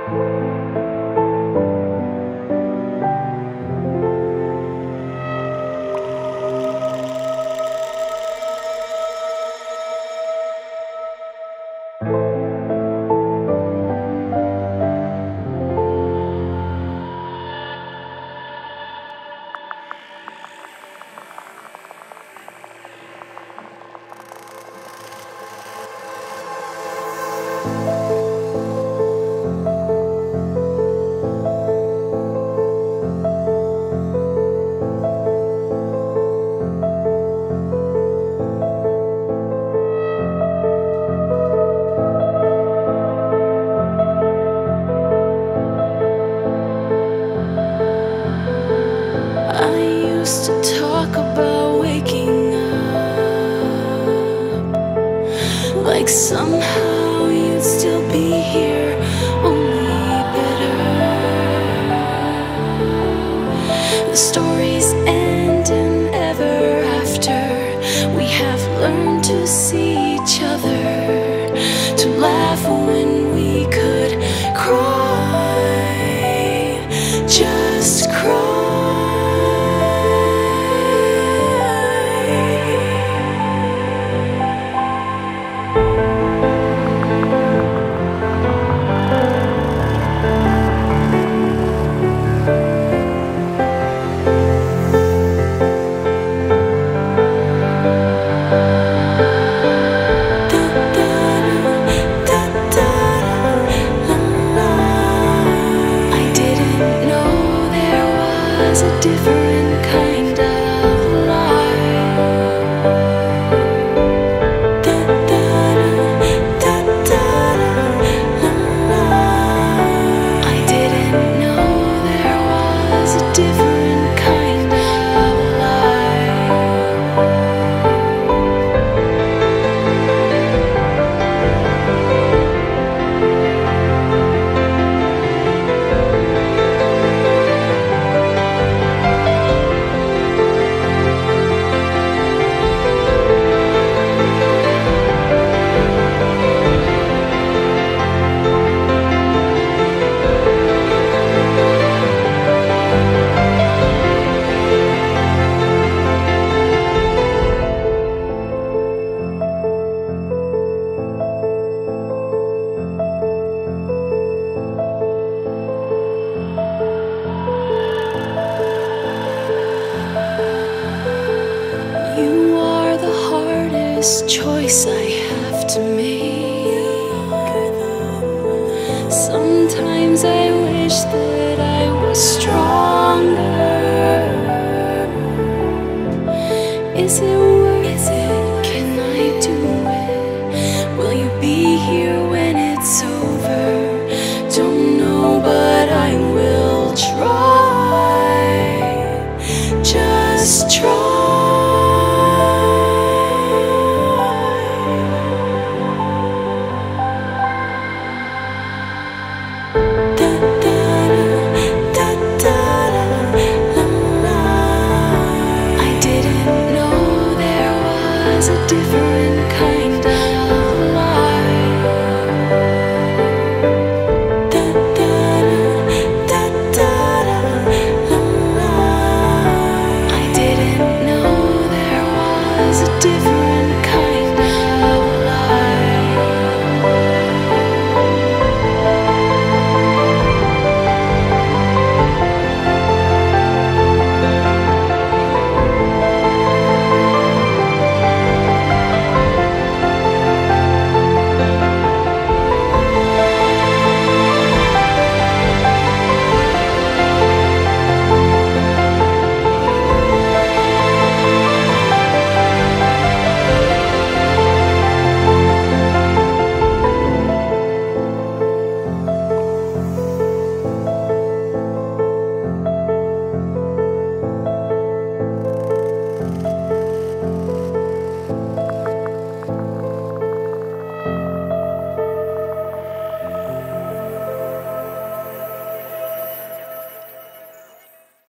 To talk about waking up, like somehow you'd still be here, only better. The stories end in ever after. We have learned to see each other, to laugh when we could cry, just cry. Different kind of life. I didn't know there was a different kind of choice I have to make. Sometimes I wish that I was stronger. Is it worth it? Can I do it? Will you be here when it's over? Don't know, but I will try. Just try. A different kind